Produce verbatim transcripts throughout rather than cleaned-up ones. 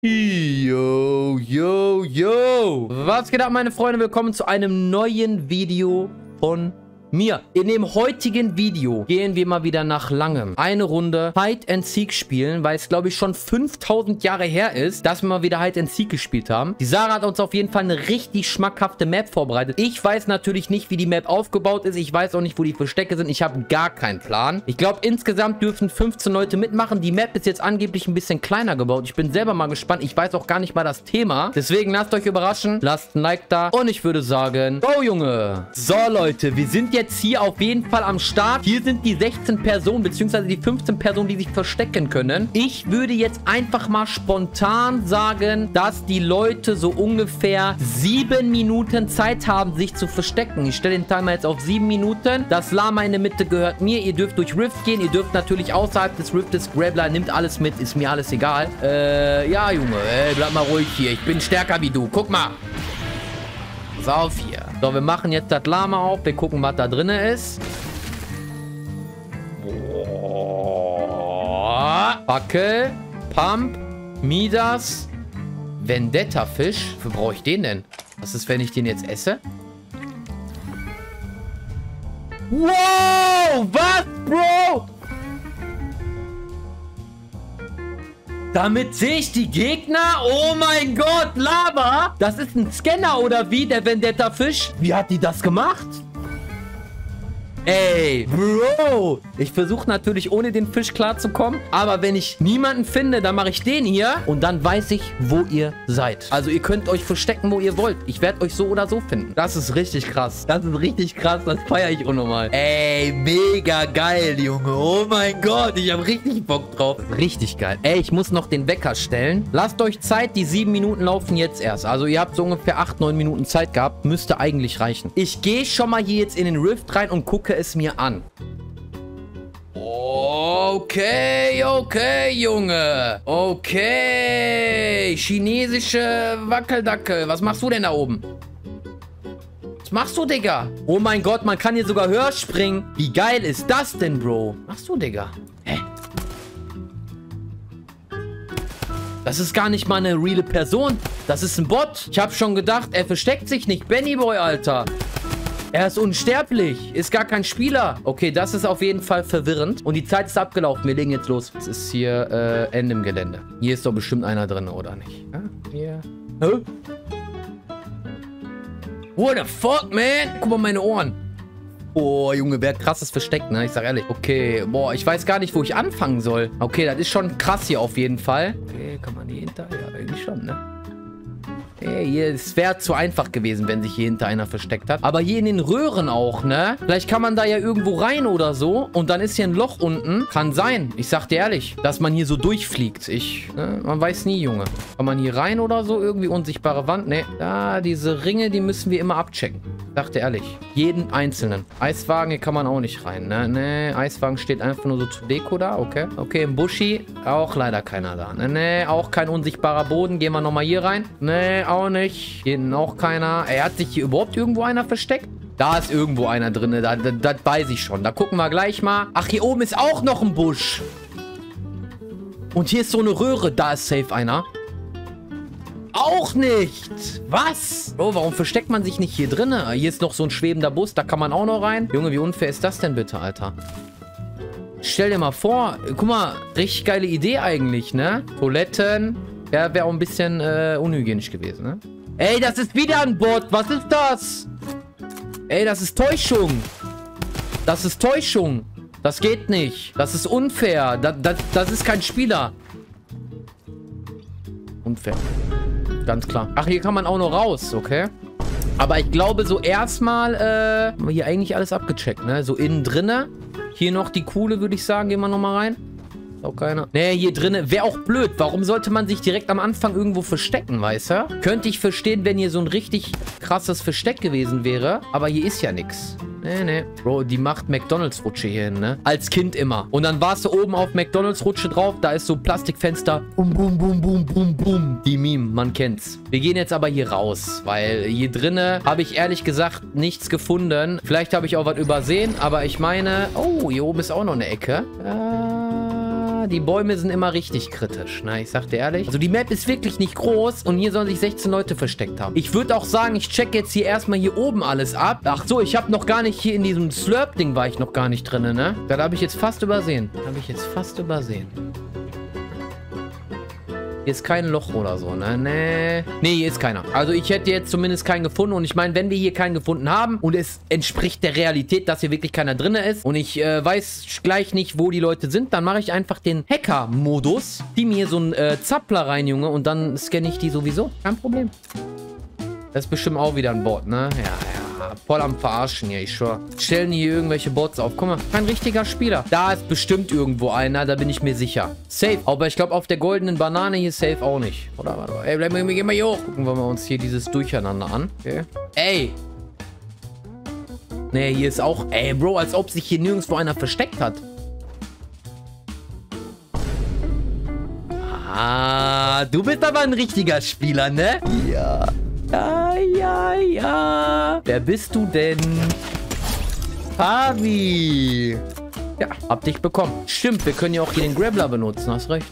Yo, yo, yo. Was geht ab, meine Freunde? Willkommen zu einem neuen Video von mir. In dem heutigen Video gehen wir mal wieder nach langem eine Runde Hide and Seek spielen, weil es, glaube ich, schon fünftausend Jahre her ist, dass wir mal wieder Hide and Seek gespielt haben. Die Sarah hat uns auf jeden Fall eine richtig schmackhafte Map vorbereitet. Ich weiß natürlich nicht, wie die Map aufgebaut ist. Ich weiß auch nicht, wo die Verstecke sind. Ich habe gar keinen Plan. Ich glaube, insgesamt dürfen fünfzehn Leute mitmachen. Die Map ist jetzt angeblich ein bisschen kleiner gebaut. Ich bin selber mal gespannt. Ich weiß auch gar nicht mal das Thema. Deswegen lasst euch überraschen. Lasst ein Like da. Und ich würde sagen, go, Junge. So, Leute, wir sind jetzt hier auf jeden Fall am Start. Hier sind die sechzehn Personen, beziehungsweise die fünfzehn Personen, die sich verstecken können. Ich würde jetzt einfach mal spontan sagen, dass die Leute so ungefähr sieben Minuten Zeit haben, sich zu verstecken. Ich stelle den Timer jetzt auf sieben Minuten. Das Lama in der Mitte gehört mir. Ihr dürft durch Rift gehen. Ihr dürft natürlich außerhalb des Riftes. Graveler nimmt alles mit. Ist mir alles egal. Äh, ja, Junge. Ey, bleib mal ruhig hier. Ich bin stärker wie du. Guck mal. Pass auf hier. So, wir machen jetzt das Lama auf. Wir gucken, was da drin ist. Boah. Fackel. Pump. Midas. Vendetta-Fisch. Wofür brauche ich den denn? Was ist, wenn ich den jetzt esse? Wow! Was, Bro? Damit sehe ich die Gegner? Oh mein Gott, Lava! Das ist ein Scanner oder wie, der Vendetta-Fisch? Wie hat die das gemacht? Ey, Bro! Ich versuche natürlich ohne den Fisch klarzukommen. Aber wenn ich niemanden finde, dann mache ich den hier. Und dann weiß ich, wo ihr seid. Also ihr könnt euch verstecken, wo ihr wollt. Ich werde euch so oder so finden. Das ist richtig krass. Das ist richtig krass. Das feiere ich unnormal. Ey, mega geil, Junge. Oh mein Gott, ich habe richtig Bock drauf. Richtig geil. Ey, ich muss noch den Wecker stellen. Lasst euch Zeit. Die sieben Minuten laufen jetzt erst. Also ihr habt so ungefähr acht, neun Minuten Zeit gehabt. Müsste eigentlich reichen. Ich gehe schon mal hier jetzt in den Rift rein und gucke es mir an. Okay, okay, Junge. Okay. Chinesische Wackeldackel. Was machst du denn da oben? Was machst du, Digga? Oh mein Gott, man kann hier sogar höher springen. Wie geil ist das denn, Bro? Was machst du, Digga? Hä? Das ist gar nicht mal eine reale Person. Das ist ein Bot. Ich habe schon gedacht, er versteckt sich nicht. Benny Boy, Alter. Er ist unsterblich. Ist gar kein Spieler. Okay, das ist auf jeden Fall verwirrend. Und die Zeit ist abgelaufen. Wir legen jetzt los. Es ist hier äh, Ende im Gelände. Hier ist doch bestimmt einer drin, oder nicht? Ja, hier. Hä? What the fuck, man? Guck mal meine Ohren. Oh, Junge, wer krasses versteckt, ne? Ich sag ehrlich. Okay, boah, ich weiß gar nicht, wo ich anfangen soll. Okay, das ist schon krass hier auf jeden Fall. Okay, kann man hier hinter? Ja, eigentlich schon, ne? Hey, es wäre zu einfach gewesen, wenn sich hier hinter einer versteckt hat. Aber hier in den Röhren auch, ne? Vielleicht kann man da ja irgendwo rein oder so. Und dann ist hier ein Loch unten. Kann sein. Ich sag dir ehrlich, dass man hier so durchfliegt. Ich, ne? Man weiß nie, Junge. Kann man hier rein oder so? Irgendwie unsichtbare Wand? Ne. Da, diese Ringe, die müssen wir immer abchecken. Sag dir ehrlich. Jeden einzelnen. Eiswagen, hier kann man auch nicht rein, ne? Ne, Eiswagen steht einfach nur so zur Deko da. Okay. Okay, im Buschi auch leider keiner da. Ne, ne, auch kein unsichtbarer Boden. Gehen wir nochmal hier rein. Ne, auch nicht. Hier hinten auch keiner. Ey, hat sich hier überhaupt irgendwo einer versteckt? Da ist irgendwo einer drin. Da, da, das weiß ich schon. Da gucken wir gleich mal. Ach, hier oben ist auch noch ein Busch. Und hier ist so eine Röhre. Da ist safe einer. Auch nicht. Was? Bro, warum versteckt man sich nicht hier drin? Hier ist noch so ein schwebender Bus. Da kann man auch noch rein. Junge, wie unfair ist das denn bitte, Alter? Stell dir mal vor. Guck mal, richtig geile Idee eigentlich, ne? Toiletten. Ja, wäre auch ein bisschen äh, unhygienisch gewesen, ne? Ey, das ist wieder ein Bot. Was ist das? Ey, das ist Täuschung. Das ist Täuschung. Das geht nicht. Das ist unfair. Das, das, das ist kein Spieler. Unfair. Ganz klar. Ach, hier kann man auch noch raus, okay? Aber ich glaube, so erstmal, äh, haben wir hier eigentlich alles abgecheckt, ne? So innen drinne. Hier noch die Kuhle, würde ich sagen. Gehen wir nochmal rein. Auch keiner. Nee, hier drinne wäre auch blöd. Warum sollte man sich direkt am Anfang irgendwo verstecken, weißt du? Könnte ich verstehen, wenn hier so ein richtig krasses Versteck gewesen wäre. Aber hier ist ja nichts. Nee, nee. Bro, die macht McDonalds-Rutsche hier hin, ne? Als Kind immer. Und dann warst du oben auf McDonalds-Rutsche drauf. Da ist so Plastikfenster. Bum, bum, bum, bum, bum, bum. Die Meme, man kennt's. Wir gehen jetzt aber hier raus. Weil hier drinne habe ich ehrlich gesagt nichts gefunden. Vielleicht habe ich auch was übersehen. Aber ich meine... Oh, hier oben ist auch noch eine Ecke. Äh... Ja, die Bäume sind immer richtig kritisch, ne? Ich sag dir ehrlich. Also die Map ist wirklich nicht groß und hier sollen sich sechzehn Leute versteckt haben. Ich würde auch sagen, ich check jetzt hier erstmal hier oben alles ab. Ach so, ich habe noch gar nicht hier in diesem Slurp-Ding war ich noch gar nicht drin, ne? Das habe ich jetzt fast übersehen. Habe ich jetzt fast übersehen. Hier ist kein Loch oder so, ne? Nee. Nee, hier ist keiner. Also ich hätte jetzt zumindest keinen gefunden. Und ich meine, wenn wir hier keinen gefunden haben und es entspricht der Realität, dass hier wirklich keiner drin ist und ich äh, weiß gleich nicht, wo die Leute sind, dann mache ich einfach den Hacker-Modus. Die mir so einen äh, Zappler rein, Junge, und dann scanne ich die sowieso. Kein Problem. Das ist bestimmt auch wieder ein Bot, ne? Ja, ja. Voll am Verarschen hier, ich schwör. Stellen hier irgendwelche Bots auf. Guck mal, kein richtiger Spieler. Da ist bestimmt irgendwo einer, da bin ich mir sicher. Safe. Aber ich glaube, auf der goldenen Banane hier safe auch nicht. Oder warte mal. Ey, bleib mal, geh mal hier hoch. Gucken wir mal uns hier dieses Durcheinander an. Okay. Ey. Nee, hier ist auch... Ey, Bro, als ob sich hier nirgendwo einer versteckt hat. Ah, du bist aber ein richtiger Spieler, ne? Ja. Ja, ja, ja. Wer bist du denn? Fabi. Ja, hab dich bekommen. Stimmt, wir können ja auch hier den Grappler benutzen. Hast recht.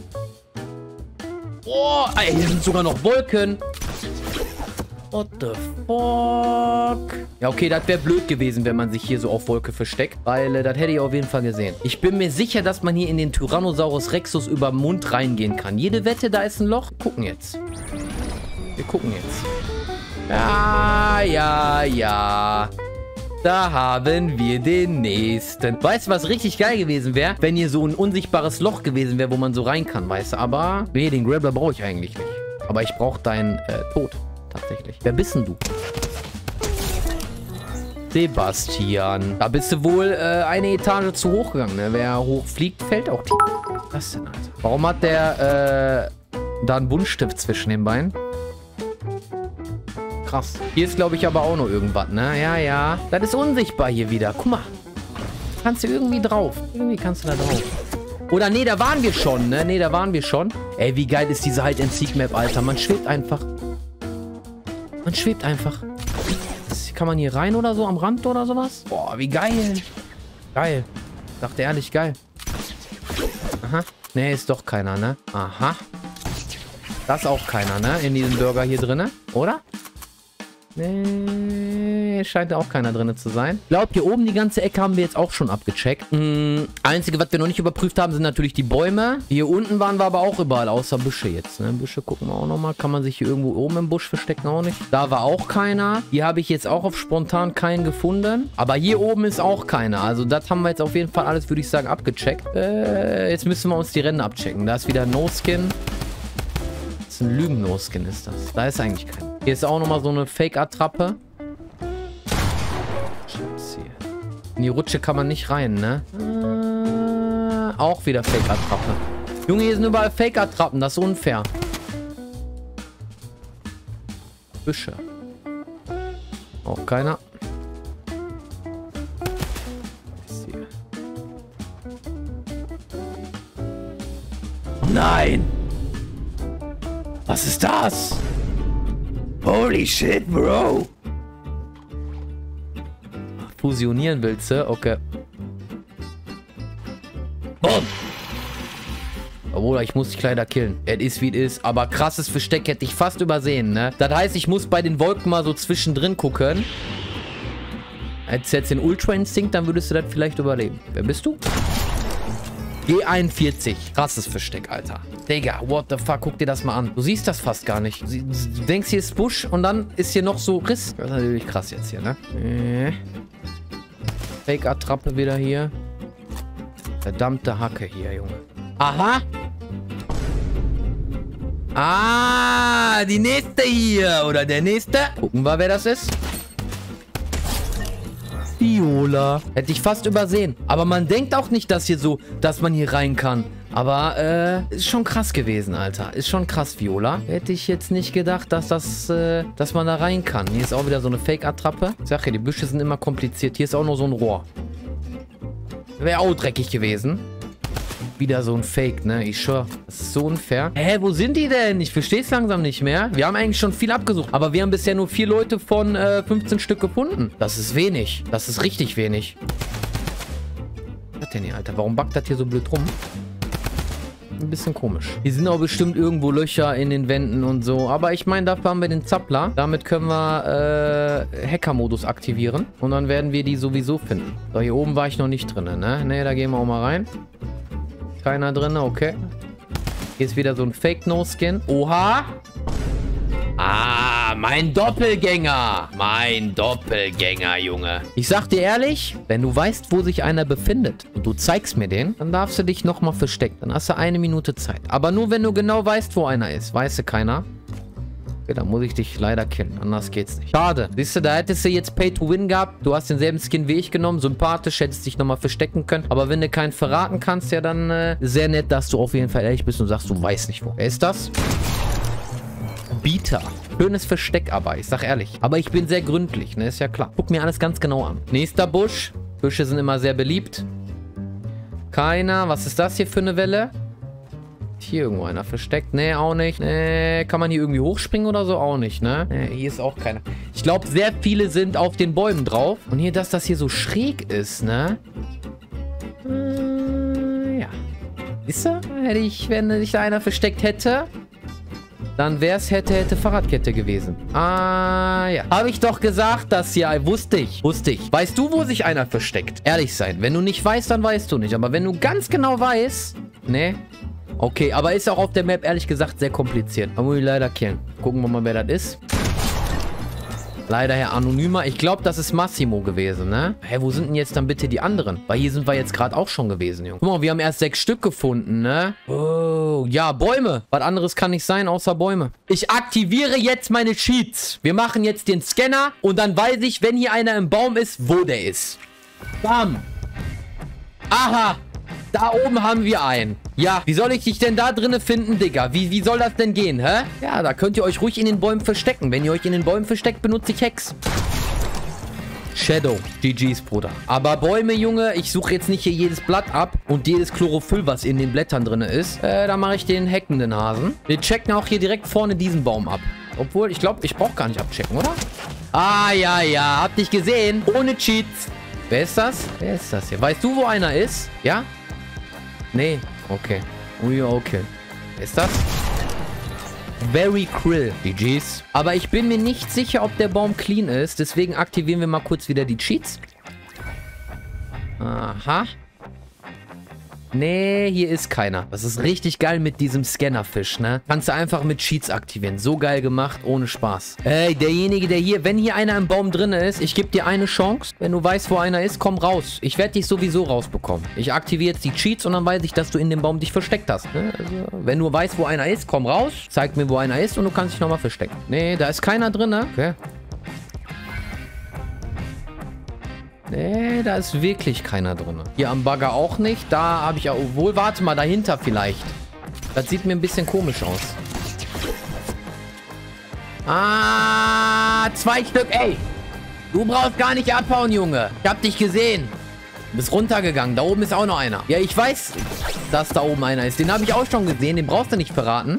Oh, ey, hier sind sogar noch Wolken. What the fuck? Ja, okay, das wäre blöd gewesen, wenn man sich hier so auf Wolke versteckt. Weil, äh, das hätte ich auf jeden Fall gesehen. Ich bin mir sicher, dass man hier in den Tyrannosaurus Rexus über den Mund reingehen kann. Jede Wette, da ist ein Loch. Gucken jetzt. Wir gucken jetzt. Ja, ja, ja. Da haben wir den nächsten. Weißt du, was richtig geil gewesen wäre? Wenn hier so ein unsichtbares Loch gewesen wäre, wo man so rein kann, weißt du? Aber, nee, den Grappler brauche ich eigentlich nicht. Aber ich brauche deinen äh, Tod. Tatsächlich. Wer bist denn du? Sebastian. Da bist du wohl äh, eine Etage zu hoch gegangen, ne? Wer hoch fliegt, fällt auch tief. Was denn, Alter? Warum hat der, äh, da einen Buntstift zwischen den Beinen? Krass. Hier ist, glaube ich, aber auch noch irgendwas, ne? Ja, ja. Das ist unsichtbar hier wieder. Guck mal. Kannst du irgendwie drauf. Irgendwie kannst du da drauf. Oder nee, da waren wir schon, ne? Nee, da waren wir schon. Ey, wie geil ist diese Hide-and-Seek-Map, Alter. Man schwebt einfach. Man schwebt einfach. Das, kann man hier rein oder so? Am Rand oder sowas? Boah, wie geil. Geil. Dachte ehrlich, geil. Aha. Nee, ist doch keiner, ne? Aha. Das ist auch keiner, ne? In diesem Burger hier drinne. Oder? Nee, scheint da auch keiner drin zu sein. Ich glaube, hier oben die ganze Ecke haben wir jetzt auch schon abgecheckt. Mhm. Einzige, was wir noch nicht überprüft haben, sind natürlich die Bäume. Hier unten waren wir aber auch überall, außer Büsche jetzt. Ne? Büsche gucken wir auch nochmal. Kann man sich hier irgendwo oben im Busch verstecken? Auch nicht. Da war auch keiner. Hier habe ich jetzt auch auf spontan keinen gefunden. Aber hier oben ist auch keiner. Also das haben wir jetzt auf jeden Fall alles, würde ich sagen, abgecheckt. Äh, jetzt müssen wir uns die Rennen abchecken. Da ist wieder No-Skin. Das ist ein Lügen-No-Skin ist das. Da ist eigentlich keiner. Hier ist auch nochmal so eine Fake-Attrappe. In die Rutsche kann man nicht rein, ne? Äh, auch wieder Fake-Attrappe. Junge, hier sind überall Fake-Attrappen. Das ist unfair. Büsche. Auch keiner. Nein! Was ist das? Holy shit, Bro. Fusionieren willst du? Okay. Boom. Obwohl, ich muss dich leider killen. Es ist, wie es ist. Aber krasses Versteck hätte ich fast übersehen, ne? Das heißt, ich muss bei den Wolken mal so zwischendrin gucken. Hättest du jetzt den Ultra-Instinkt, dann würdest du das vielleicht überleben. Wer bist du? G einundvierzig. Krasses Versteck, Alter. Digga, what the fuck? Guck dir das mal an. Du siehst das fast gar nicht. Du denkst, hier ist Busch und dann ist hier noch so Riss. Das ist natürlich krass jetzt hier, ne? Äh. Fake-Attrappe wieder hier. Verdammte Hacke hier, Junge. Aha. Ah, die nächste hier. Oder der nächste. Gucken wir, wer das ist. Viola. Hätte ich fast übersehen. Aber man denkt auch nicht, dass hier so, dass man hier rein kann. Aber, äh, ist schon krass gewesen, Alter. Ist schon krass, Viola. Hätte ich jetzt nicht gedacht, dass das, äh, dass man da rein kann. Hier ist auch wieder so eine Fake-Attrappe. Ich sag ja, die Büsche sind immer kompliziert. Hier ist auch nur so ein Rohr. Wäre auch dreckig gewesen. Wieder so ein Fake, ne? Ich schwör. Das ist so unfair. Hä, wo sind die denn? Ich verstehe es langsam nicht mehr. Wir haben eigentlich schon viel abgesucht. Aber wir haben bisher nur vier Leute von äh, fünfzehn Stück gefunden. Das ist wenig. Das ist richtig wenig. Was ist denn hier, Alter? Warum backt das hier so blöd rum? ein bisschen komisch. Hier sind auch bestimmt irgendwo Löcher in den Wänden und so. Aber ich meine, dafür haben wir den Zappler. Damit können wir äh, Hacker-Modus aktivieren. Und dann werden wir die sowieso finden. So, hier oben war ich noch nicht drin, ne? Ne, da gehen wir auch mal rein. Keiner drin, okay. Hier ist wieder so ein Fake-No-Skin. Oha! Ah, mein Doppelgänger. Mein Doppelgänger, Junge. Ich sag dir ehrlich, wenn du weißt, wo sich einer befindet und du zeigst mir den, dann darfst du dich nochmal verstecken. Dann hast du eine Minute Zeit. Aber nur, wenn du genau weißt, wo einer ist. Weißt du keiner? Okay, dann muss ich dich leider killen. Anders geht's nicht. Schade. Siehst du, da hättest du jetzt Pay to Win gehabt. Du hast denselben Skin wie ich genommen. Sympathisch. Hättest dich nochmal verstecken können. Aber wenn du keinen verraten kannst, ja dann äh, sehr nett, dass du auf jeden Fall ehrlich bist und sagst, du weißt nicht wo. Wer ist das? Bieter. Schönes Versteck aber, ich sag ehrlich. Aber ich bin sehr gründlich, ne? Ist ja klar. Guck mir alles ganz genau an. Nächster Busch. Büsche sind immer sehr beliebt. Keiner. Was ist das hier für eine Welle? Hier irgendwo einer versteckt. Nee, auch nicht. Nee, kann man hier irgendwie hochspringen oder so? Auch nicht, ne? Nee, hier ist auch keiner. Ich glaube, sehr viele sind auf den Bäumen drauf. Und hier, dass das hier so schräg ist, ne? Äh, ja. Ist er? Hätte ich, wenn sich da einer versteckt hätte... Dann wäre es hätte, hätte Fahrradkette gewesen. Ah, ja. Habe ich doch gesagt, das ja. Wusste ich. Wusste ich. Weißt du, wo sich einer versteckt? Ehrlich sein. Wenn du nicht weißt, dann weißt du nicht. Aber wenn du ganz genau weißt... Nee. Okay, aber ist auch auf der Map, ehrlich gesagt, sehr kompliziert. Da muss ich leider killen. Gucken wir mal, wer das ist. Leider Herr Anonymer. Ich glaube, das ist Massimo gewesen, ne? Hä, wo sind denn jetzt dann bitte die anderen? Weil hier sind wir jetzt gerade auch schon gewesen, Junge. Guck mal, wir haben erst sechs Stück gefunden, ne? Oh, ja, Bäume. Was anderes kann nicht sein, außer Bäume. Ich aktiviere jetzt meine Cheats. Wir machen jetzt den Scanner und dann weiß ich, wenn hier einer im Baum ist, wo der ist. Bam. Aha. Da oben haben wir einen. Ja, wie soll ich dich denn da drinnen finden, Digga? Wie, wie soll das denn gehen, hä? Ja, da könnt ihr euch ruhig in den Bäumen verstecken. Wenn ihr euch in den Bäumen versteckt, benutze ich Hex. Shadow. G G's, Bruder. Aber Bäume, Junge, ich suche jetzt nicht hier jedes Blatt ab und jedes Chlorophyll, was in den Blättern drin ist. Äh, da mache ich den hackenden Hasen. Wir checken auch hier direkt vorne diesen Baum ab. Obwohl, ich glaube, ich brauche gar nicht abchecken, oder? Ah, ja, ja. Habt dich gesehen. Ohne Cheats. Wer ist das? Wer ist das hier? Weißt du, wo einer ist? Ja? Nee. Okay. Ui, okay. Wer ist das? Very Krill. G G's. Aber ich bin mir nicht sicher, ob der Baum clean ist. Deswegen aktivieren wir mal kurz wieder die Cheats. Aha. Nee, hier ist keiner. Das ist richtig geil mit diesem Scannerfisch, ne? Kannst du einfach mit Cheats aktivieren. So geil gemacht, ohne Spaß. Ey, derjenige, der hier... Wenn hier einer im Baum drin ist, ich gebe dir eine Chance. Wenn du weißt, wo einer ist, komm raus. Ich werde dich sowieso rausbekommen. Ich aktiviere jetzt die Cheats und dann weiß ich, dass du in dem Baum dich versteckt hast. Ne? Also, wenn du weißt, wo einer ist, komm raus. Zeig mir, wo einer ist und du kannst dich nochmal verstecken. Nee, da ist keiner drin, ne? Okay. Nee, da ist wirklich keiner drin. Hier am Bagger auch nicht. Da habe ich auch... Wohl, warte mal, dahinter vielleicht. Das sieht mir ein bisschen komisch aus. Ah, zwei Stück. Ey, du brauchst gar nicht abhauen, Junge. Ich habe dich gesehen. Du bist runtergegangen. Da oben ist auch noch einer. Ja, ich weiß, dass da oben einer ist. Den habe ich auch schon gesehen. Den brauchst du nicht verraten.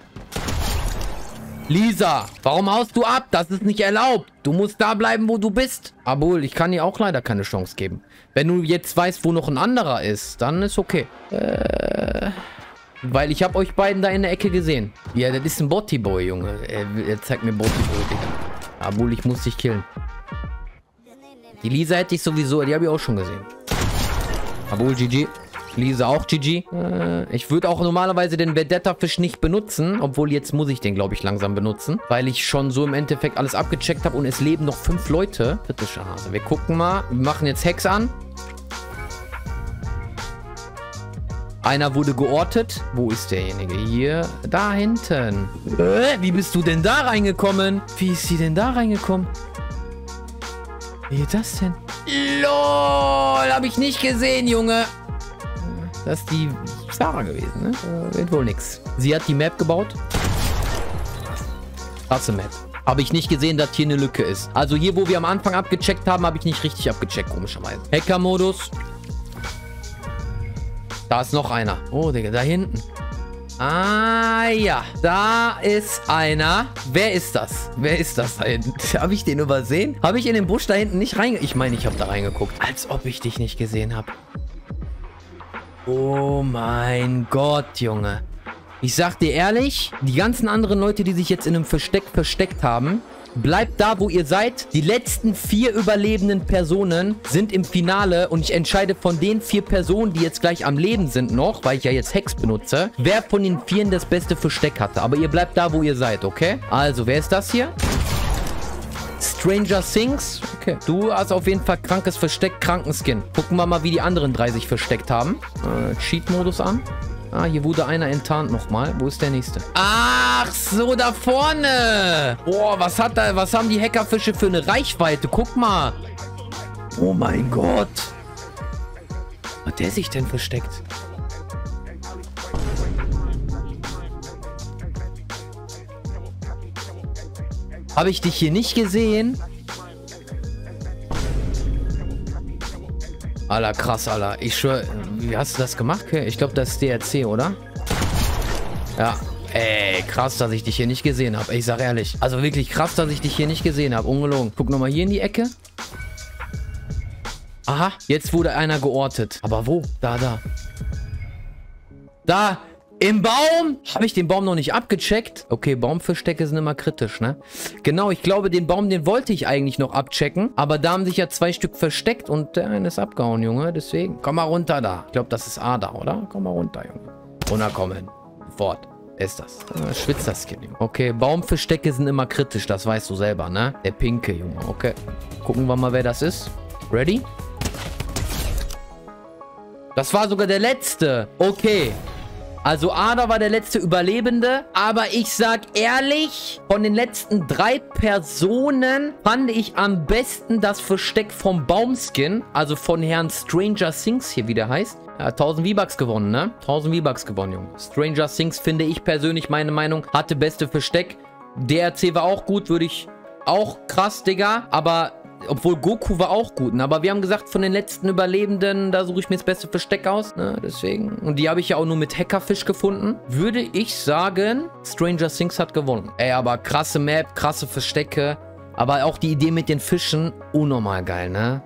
Lisa, warum haust du ab? Das ist nicht erlaubt. Du musst da bleiben, wo du bist. Obwohl, ich kann dir auch leider keine Chance geben. Wenn du jetzt weißt, wo noch ein anderer ist, dann ist okay. Äh, weil ich habe euch beiden da in der Ecke gesehen. Ja, das ist ein Botti-Boy, Junge. Er, er zeigt mir Botti-Boy, Digga. Obwohl, ich muss dich killen. Die Lisa hätte ich sowieso, die habe ich auch schon gesehen. Obwohl, G G. Lisa auch G G. Äh, ich würde auch normalerweise den Vendetta-Fisch nicht benutzen. Obwohl, jetzt muss ich den, glaube ich, langsam benutzen. Weil ich schon so im Endeffekt alles abgecheckt habe. Und es leben noch fünf Leute. Kritischer Hase. Wir gucken mal. Wir machen jetzt Hex an. Einer wurde geortet. Wo ist derjenige? Hier. Da hinten. Äh, wie bist du denn da reingekommen? Wie ist sie denn da reingekommen? Wie geht das denn? LOL, habe ich nicht gesehen, Junge. Das ist die Sarah gewesen, ne? Äh, wird wohl nix. Sie hat die Map gebaut. Krasse Map. Habe ich nicht gesehen, dass hier eine Lücke ist. Also hier, wo wir am Anfang abgecheckt haben, habe ich nicht richtig abgecheckt, komischerweise. Hacker-Modus. Da ist noch einer. Oh, Digga, da hinten. Ah, ja. Da ist einer. Wer ist das? Wer ist das da hinten? Habe ich den übersehen? Habe ich in den Busch da hinten nicht reingeguckt? Ich meine, ich habe da reingeguckt. Als ob ich dich nicht gesehen habe. Oh mein Gott, Junge. Ich sag dir ehrlich, die ganzen anderen Leute, die sich jetzt in einem Versteck versteckt haben, bleibt da, wo ihr seid. Die letzten vier überlebenden Personen sind im Finale und ich entscheide von den vier Personen, die jetzt gleich am Leben sind noch, weil ich ja jetzt Hex benutze, wer von den vieren das beste Versteck hatte. Aber ihr bleibt da, wo ihr seid, okay? Also, wer ist das hier? Stranger Things. Okay. Du hast auf jeden Fall krankes Versteck, kranken Skin. Gucken wir mal, wie die anderen drei sich versteckt haben. Äh, Cheat-Modus an. Ah, hier wurde einer enttarnt nochmal. Wo ist der nächste? Ach so, da vorne. Boah, was hat da, was haben die Hackerfische für eine Reichweite? Guck mal. Oh mein Gott. Wo hat der sich denn versteckt? Habe ich dich hier nicht gesehen? Alter, krass, Alter. Ich schwör, wie hast du das gemacht? Ich glaube, das ist D R C, oder? Ja. Ey, krass, dass ich dich hier nicht gesehen habe. Ich sag ehrlich. Also wirklich krass, dass ich dich hier nicht gesehen habe. Ungelogen. Guck nochmal hier in die Ecke. Aha, jetzt wurde einer geortet. Aber wo? Da, da. Da. Im Baum? Habe ich den Baum noch nicht abgecheckt? Okay, Baumverstecke sind immer kritisch, ne? Genau, ich glaube, den Baum, den wollte ich eigentlich noch abchecken. Aber da haben sich ja zwei Stück versteckt und der eine ist abgehauen, Junge. Deswegen, komm mal runter da. Ich glaube, das ist A da, oder? Komm mal runter, Junge. Runterkommen. Sofort. Wer ist das? Ah, schwitzt das Skin, Junge. Okay, Baumverstecke sind immer kritisch. Das weißt du selber, ne? Der pinke, Junge. Okay. Gucken wir mal, wer das ist. Ready? Das war sogar der letzte. Okay. Also Ada war der letzte Überlebende, aber ich sag ehrlich, von den letzten drei Personen fand ich am besten das Versteck vom Baumskin, also von Herrn Stranger Things hier, wie der heißt. Er hat tausend V-Bucks gewonnen, ne? tausend V-Bucks gewonnen, Junge. Stranger Things, finde ich persönlich, meine Meinung, hatte beste Versteck. D R C war auch gut, würde ich auch krass, Digga, aber... Obwohl Goku war auch gut, ne? Aber wir haben gesagt, von den letzten Überlebenden, da suche ich mir das beste Versteck aus. Ne? Deswegen. Und die habe ich ja auch nur mit Hackerfisch gefunden. Würde ich sagen, Stranger Things hat gewonnen. Ey, aber krasse Map, krasse Verstecke. Aber auch die Idee mit den Fischen, unnormal geil, ne?